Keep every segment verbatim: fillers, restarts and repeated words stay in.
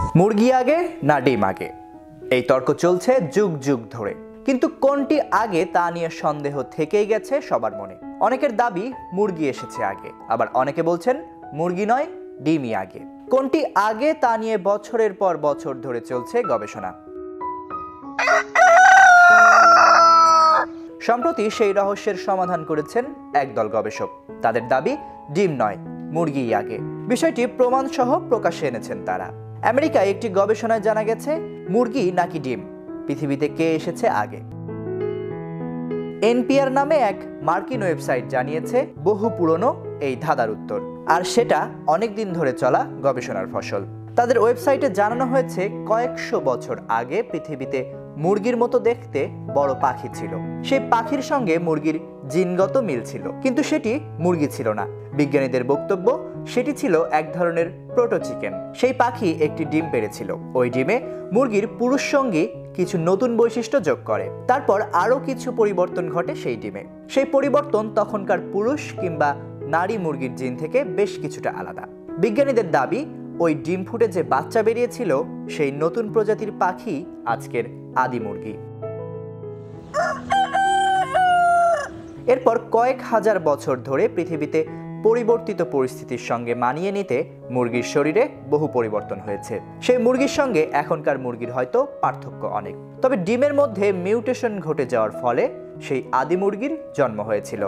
মুরগি আগে না ডিম আগে, এই তর্ক চলছে যুগ যুগ ধরে, কিন্তু কোনটি আগে তা নিয়ে সন্দেহ থেকেই গেছে সবার মনে। অনেকের দাবি মুরগি এসেছে আগে, আবার অনেকে বলছেন মুরগি নয় ডিমই আগে। কোনটি আগে তা নিয়ে বছরের পর বছর ধরে চলছে গবেষণা। সম্প্রতি সেই রহস্যের সমাধান করেছেন একদল গবেষক। তাদের দাবি ডিম নয় মুরগিই আগে। বিষয়টি প্রমাণ সহ প্রকাশ্যে এনেছেন তারা। আমেরিকায় একটি গবেষণায় জানা গেছে মুরগি নাকি ডিম, পৃথিবীতে কে এসেছে আগে। এনপিআর নামে এক মার্কিন ওয়েবসাইট জানিয়েছে বহু পুরনো এই ধাঁধার উত্তর, আর সেটা অনেক দিন ধরে চলা গবেষণার ফসল। তাদের ওয়েবসাইটে জানানো হয়েছে কয়েকশো বছর আগে পৃথিবীতে মুরগির মতো দেখতে বড় পাখি ছিল। সেই পাখির সঙ্গে মুরগির জিনগত মিল ছিল, কিন্তু সেটি মুরগি ছিল না। বিজ্ঞানীদের বক্তব্য সেটি ছিল এক ধরনের প্রোটো চিকেন। সেই পাখি একটি ডিম পেড়েছিল। ওই ডিমে মুরগির পুরুষ সঙ্গী কিছু নতুন বৈশিষ্ট্য যোগ করে, তারপর আরও কিছু পরিবর্তন ঘটে সেই ডিমে। সেই পরিবর্তন তখনকার পুরুষ কিংবা নারী মুরগির জিন থেকে বেশ কিছুটা আলাদা। বিজ্ঞানীদের দাবি ওই ডিম ফুটে যে বাচ্চা বেরিয়েছিল সেই নতুন প্রজাতির পাখি আজকের আদি মুরগি। এরপর কয়েক হাজার বছর ধরে পৃথিবীতে পরিবর্তিত পরিস্থিতির সঙ্গে মানিয়ে নিতে মুরগির শরীরে বহু পরিবর্তন হয়েছে। সেই মুরগির সঙ্গে এখনকার মুরগির হয়তো পার্থক্য অনেক, তবে ডিমের মধ্যে মিউটেশন ঘটে যাওয়ার ফলে সেই আদি মুরগির জন্ম হয়েছিল।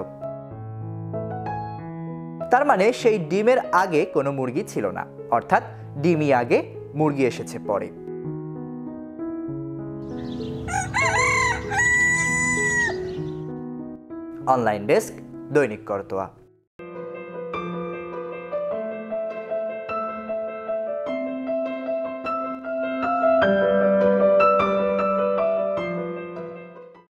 তার মানে সেই ডিমের আগে কোনো মুরগি ছিল না, অর্থাৎ ডিমই আগে, মুরগি এসেছে পরে। অনলাইন ডেস্ক, দৈনিক করতোয়া।